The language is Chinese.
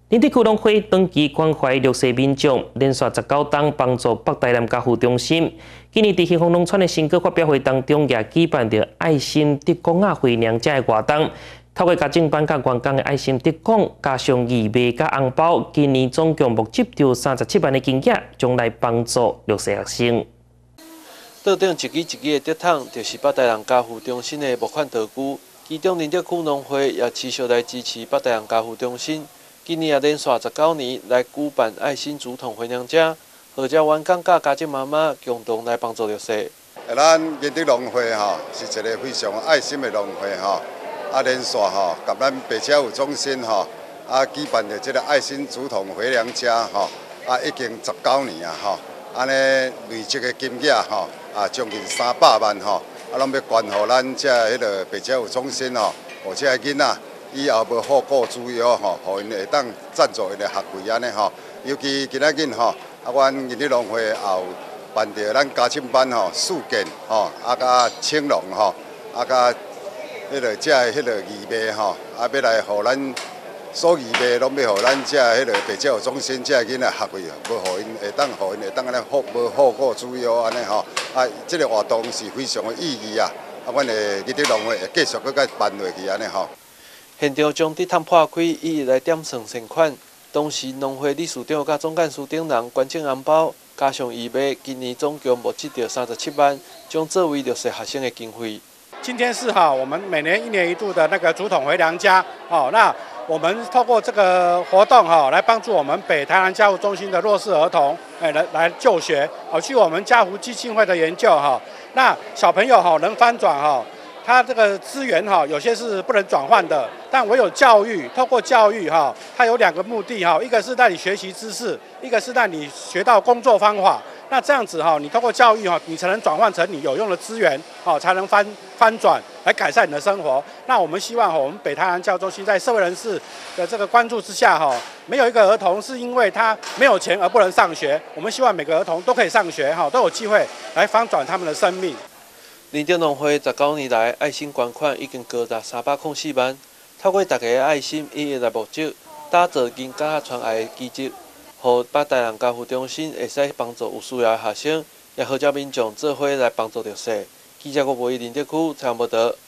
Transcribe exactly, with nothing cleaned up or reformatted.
林地区农会长期关怀弱势民众，连续十九档帮助北台南家扶中心。今年在新丰农村的新歌发表会当中，也举办着爱心德公啊回娘家的活动，透过家政班甲员工的爱心德公，加上义卖甲红包，今年总共募集到三十七万的金额，将来帮助弱势学生。 桌顶一支一支的竹筒，就是北台南家扶中心的募款道具。其中林德区农会也持续来支持北台南家扶中心。 今年也连续十九年来举办爱心竹筒回娘家，号召员工甲家政妈妈共同来帮助弱势。 咱仁德农会吼是一个非常爱心的农会吼，啊连续吼甲咱白车有中心吼啊举办着这个爱心竹筒回娘家吼啊已经十九年啊吼，安尼累积的金额吼啊将近三百万吼，啊拢要捐予咱这迄个白车有中心吼，或者囡仔。 以后要好过主要吼，互因会当赞助因的学费安尼吼。尤其今仔日吼，啊，阮仁德农会也有办着咱家政班吼四件吼，啊，甲青龙吼，啊，甲迄个遮迄个义卖吼，啊，要来互咱所义卖，拢要互咱遮迄个白教中心遮囡仔学费，要互因会当，互因会当安尼好，无好过主要安尼吼。啊，这个活动是非常的意义啊！啊，阮的仁德农会会继续搁甲办落去安尼吼。 现场将竹筒破开，以一来点算善款。当时农会理事长甲总干事等人捐赠红包，加上义卖，今年总共募集到三十七万，将作为弱势学生的经费。 今天是哈，我们每年一年一度的那个竹筒回娘家哦，那我们透过这个活动哈，来帮助我们北台南家扶中心的弱势儿童，哎，来来就学。哦，据我们家扶基金会的研究哈，那小朋友哈能翻转哈。 它这个资源哈，有些是不能转换的，但唯有教育，透过教育哈，它有两个目的哈，一个是让你学习知识，一个是让你学到工作方法。那这样子哈，你透过教育哈，你才能转换成你有用的资源，好，才能翻翻转来改善你的生活。那我们希望哈，我们北台南教育中心在社会人士的这个关注之下哈，没有一个儿童是因为他没有钱而不能上学。我们希望每个儿童都可以上学哈，都有机会来翻转他们的生命。 仁德农会十九年来爱心捐款已经高达三百零四万，透过大家的爱心一一来募集，打造人家传爱的基质，让北台南家扶中心会使帮助有需要的学生，也号召民众做伙来帮助弱势。记者郭维仁德区采访报道。